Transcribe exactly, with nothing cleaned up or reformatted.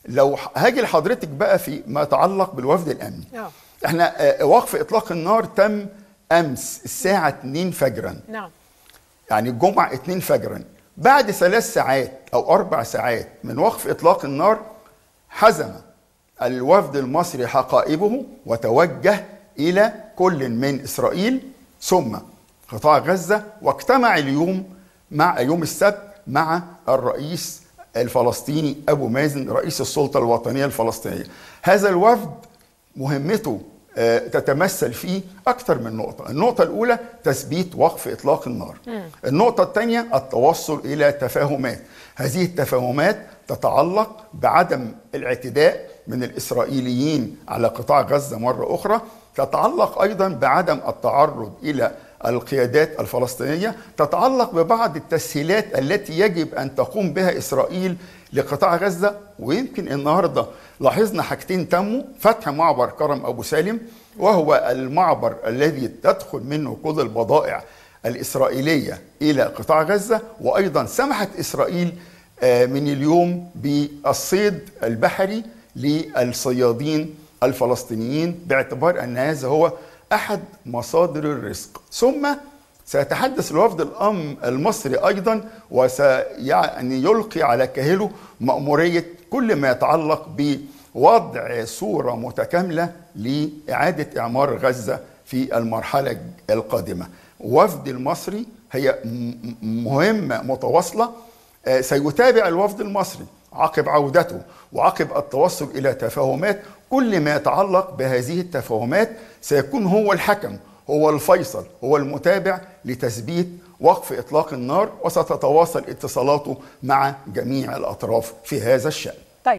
لو هاجي لحضرتك بقى في ما يتعلق بالوفد الامني. نعم. احنا وقف اطلاق النار تم امس الساعه اتنين فجرا. نعم. يعني الجمعه اتنين فجرا، بعد ثلاث ساعات او اربع ساعات من وقف اطلاق النار حزم الوفد المصري حقائبه وتوجه الى كل من اسرائيل ثم قطاع غزه، واجتمع اليوم مع يوم السبت مع الرئيس الفلسطيني ابو مازن رئيس السلطه الوطنيه الفلسطينيه. هذا الوفد مهمته تتمثل في أكثر من نقطة. النقطة الأولى تثبيت وقف إطلاق النار. النقطة الثانية التوصل إلى تفاهمات. هذه التفاهمات تتعلق بعدم الاعتداء من الإسرائيليين على قطاع غزة مرة أخرى، تتعلق أيضا بعدم التعرض إلى القيادات الفلسطينية، تتعلق ببعض التسهيلات التي يجب أن تقوم بها إسرائيل لقطاع غزة. ويمكن النهاردة لاحظنا حاجتين تموا: فتح معبر كرم أبو سالم، وهو المعبر الذي تدخل منه كل البضائع الإسرائيلية إلى قطاع غزة، وأيضا سمحت إسرائيل من اليوم بالصيد البحري للصيادين الفلسطينيين، باعتبار أن هذا هو أحد مصادر الرزق. ثم سيتحدث الوفد المصري أيضا وسيعني يلقي على كاهله مأمورية كل ما يتعلق بوضع صورة متكاملة لإعادة إعمار غزة في المرحلة القادمة. الوفد المصري هي مهمة متواصلة، سيتابع الوفد المصري عقب عودته وعقب التوصل إلى تفاهمات كل ما يتعلق بهذه التفاهمات، سيكون هو الحكم، هو الفيصل، هو المتابع لتثبيت وقف إطلاق النار، وستتواصل اتصالاته مع جميع الأطراف في هذا الشأن.